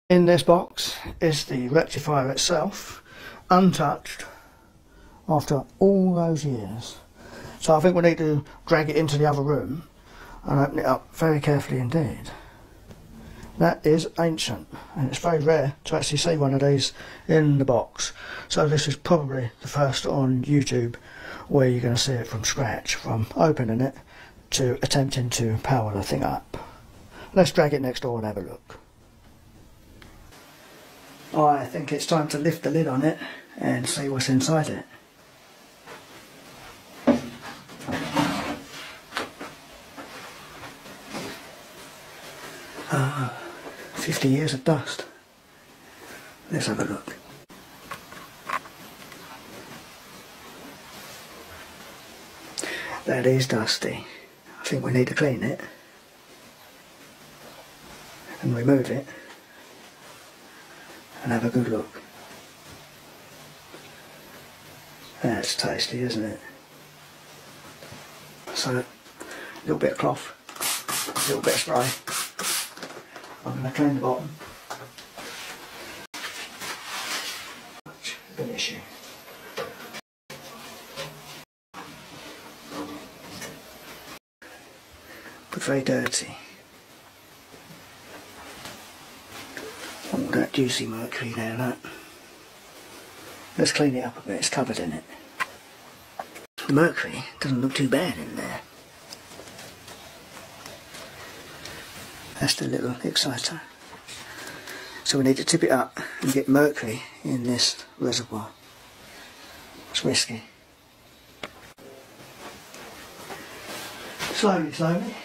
In this box is the rectifier itself, untouched after all those years. So I think we need to drag it into the other room and open it up very carefully indeed. That is ancient, and it's very rare to actually see one of these in the box. So this is probably the first on YouTube where you're going to see it from scratch, from opening it to attempting to power the thing up. Let's drag it next door and have a look. I think it's time to lift the lid on it and see what's inside it. 50 years of dust. Let's have a look. That is dusty. I think we need to clean it and remove it and have a good look. That's tasty, isn't it? So, a little bit of cloth, a little bit of spray. I'm going to clean the bottom. Much of an issue. But very dirty. All that juicy mercury there, that. Let's clean it up a bit, it's covered in it. The mercury doesn't look too bad in there. That's the little exciter. So we need to tip it up and get mercury in this reservoir. It's risky. Slowly, slowly.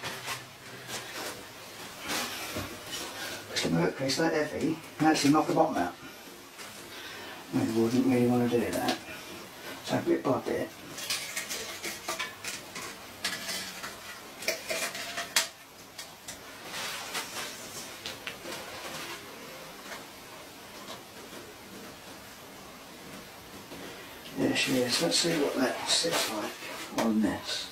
Because the mercury's that heavy, you can actually knock the bottom out. We wouldn't really want to do that. So bit by bit. There she is. Let's see what that sits like on this.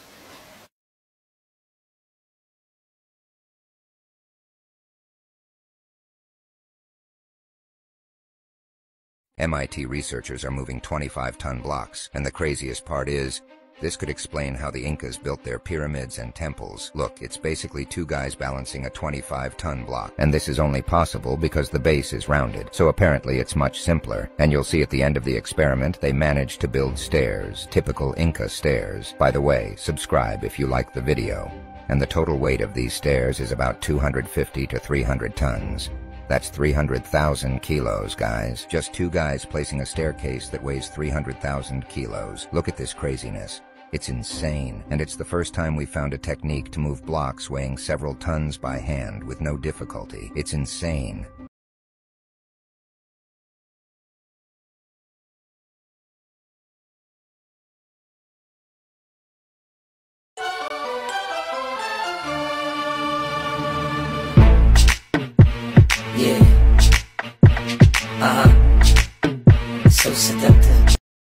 MIT researchers are moving 25-ton blocks, and the craziest part is, this could explain how the Incas built their pyramids and temples. Look, it's basically two guys balancing a 25-ton block, and this is only possible because the base is rounded, so apparently it's much simpler. And you'll see at the end of the experiment, they managed to build stairs, typical Inca stairs. By the way, subscribe if you like the video. And the total weight of these stairs is about 250 to 300 tons. That's 300,000 kilos, guys. Just two guys placing a staircase that weighs 300,000 kilos. Look at this craziness. It's insane, and it's the first time we found a technique to move blocks weighing several tons by hand with no difficulty. It's insane. Yeah. So seductive.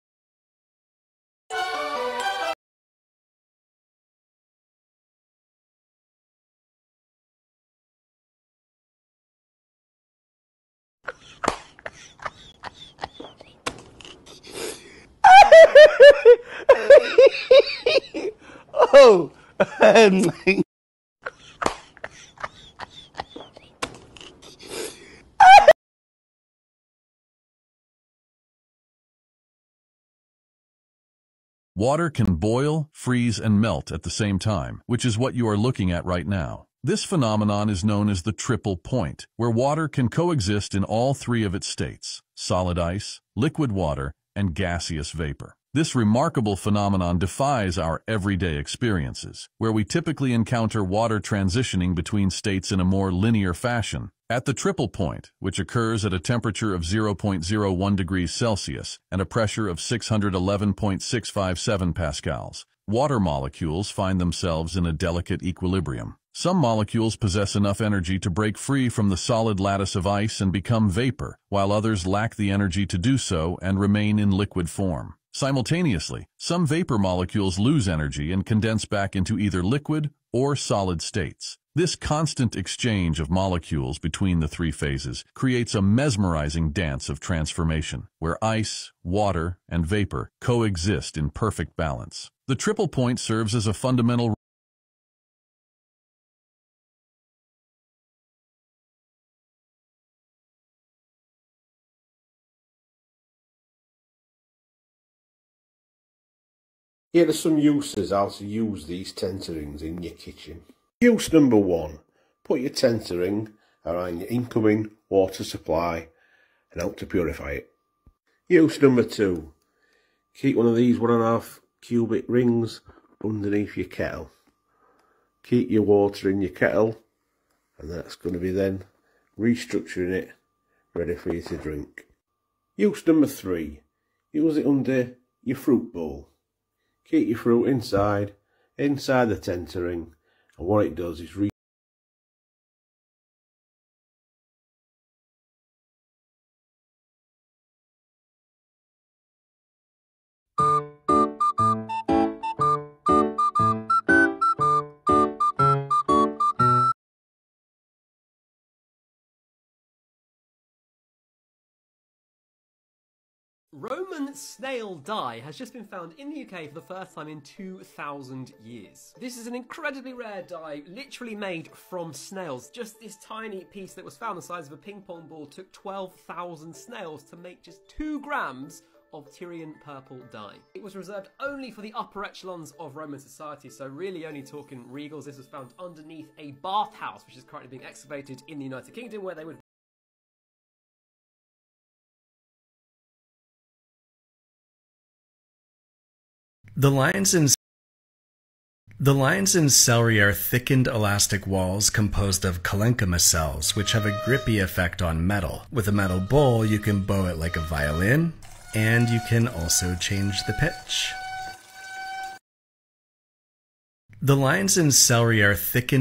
Oh, Water can boil, freeze, and melt at the same time, which is what you are looking at right now. This phenomenon is known as the triple point, where water can coexist in all three of its states: solid ice, liquid water, and gaseous vapor. This remarkable phenomenon defies our everyday experiences, where we typically encounter water transitioning between states in a more linear fashion. At the triple point, which occurs at a temperature of 0.01 degrees Celsius and a pressure of 611.657 pascals, water molecules find themselves in a delicate equilibrium. Some molecules possess enough energy to break free from the solid lattice of ice and become vapor, while others lack the energy to do so and remain in liquid form. Simultaneously, some vapor molecules lose energy and condense back into either liquid or solid states. This constant exchange of molecules between the three phases creates a mesmerizing dance of transformation, where ice, water, and vapor coexist in perfect balance. The triple point serves as a fundamental Here are some uses how to use these tenter rings in your kitchen. Use number 1. Put your tenter ring around your incoming water supply and help to purify it. Use number 2. Keep one of these 1.5 cubic rings underneath your kettle. Keep your water in your kettle, and that's going to be then restructuring it, ready for you to drink. Use number 3. Use it under your fruit bowl. Keep your fruit inside the tenter ring, and what it does is Roman snail dye has just been found in the UK for the first time in 2,000 years. This is an incredibly rare dye, literally made from snails. Just this tiny piece that was found the size of a ping pong ball took 12,000 snails to make just 2 grams of Tyrian purple dye. It was reserved only for the upper echelons of Roman society, so really only talking regals. This was found underneath a bathhouse, which is currently being excavated in the United Kingdom, where they would The lines in celery are thickened elastic walls composed of parenchyma cells, which have a grippy effect on metal. With a metal bowl, you can bow it like a violin, and you can also change the pitch. The lines in celery are thickened.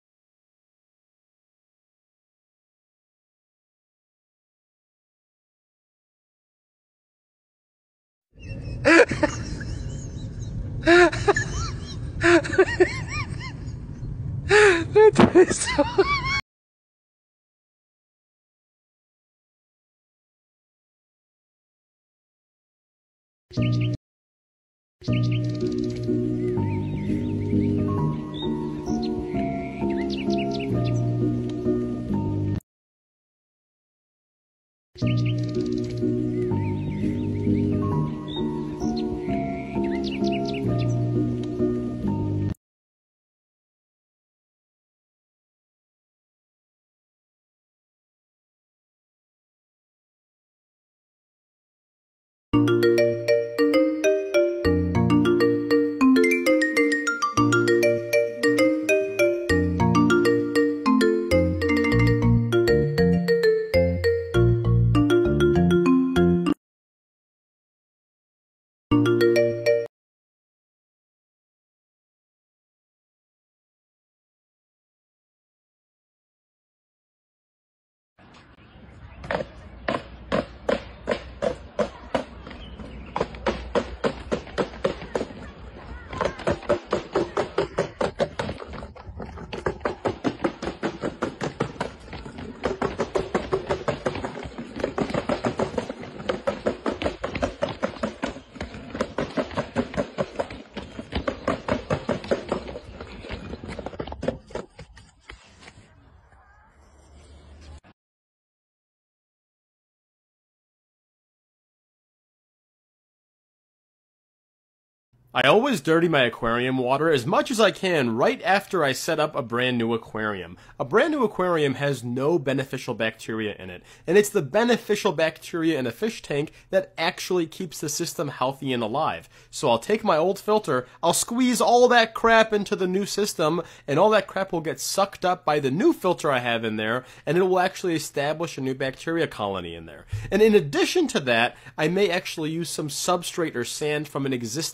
I always dirty my aquarium water as much as I can right after I set up a brand new aquarium. A brand new aquarium has no beneficial bacteria in it, and it's the beneficial bacteria in a fish tank that actually keeps the system healthy and alive. So I'll take my old filter, I'll squeeze all that crap into the new system, and all that crap will get sucked up by the new filter I have in there, and it will actually establish a new bacteria colony in there. And in addition to that, I may actually use some substrate or sand from an existing tank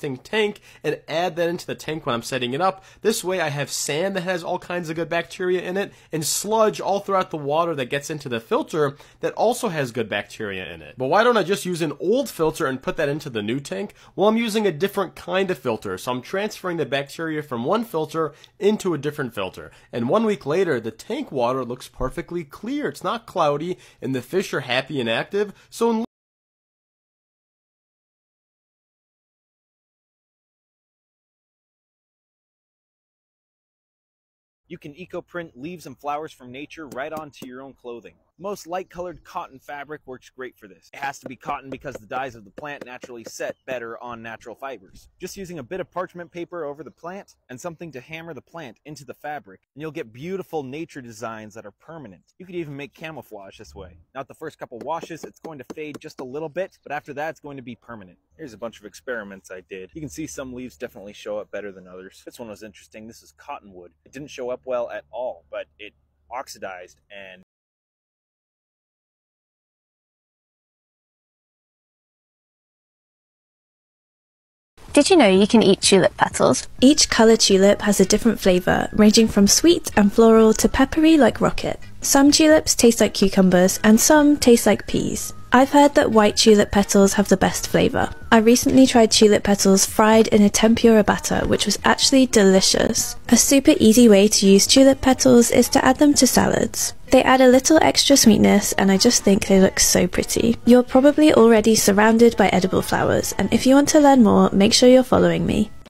tank and add that into the tank when I'm setting it up. This way I have sand that has all kinds of good bacteria in it, and sludge all throughout the water that gets into the filter that also has good bacteria in it. But why don't I just use an old filter and put that into the new tank? Well, I'm using a different kind of filter, so I'm transferring the bacteria from one filter into a different filter. And 1 week later, the tank water looks perfectly clear. It's not cloudy, and the fish are happy and active. So you can eco-print leaves and flowers from nature right onto your own clothing. Most light-colored cotton fabric works great for this. It has to be cotton because the dyes of the plant naturally set better on natural fibers. Just using a bit of parchment paper over the plant and something to hammer the plant into the fabric, and you'll get beautiful nature designs that are permanent. You could even make camouflage this way. Now, at the first couple washes, it's going to fade just a little bit, but after that, it's going to be permanent. Here's a bunch of experiments I did. You can see some leaves definitely show up better than others. This one was interesting. This is cottonwood. It didn't show up well at all, but it oxidized and Did you know you can eat tulip petals? Each colour tulip has a different flavour, ranging from sweet and floral to peppery like rocket. Some tulips taste like cucumbers and some taste like peas. I've heard that white tulip petals have the best flavour. I recently tried tulip petals fried in a tempura batter, which was actually delicious. A super easy way to use tulip petals is to add them to salads. They add a little extra sweetness, and I just think they look so pretty. You're probably already surrounded by edible flowers, and if you want to learn more, make sure you're following me.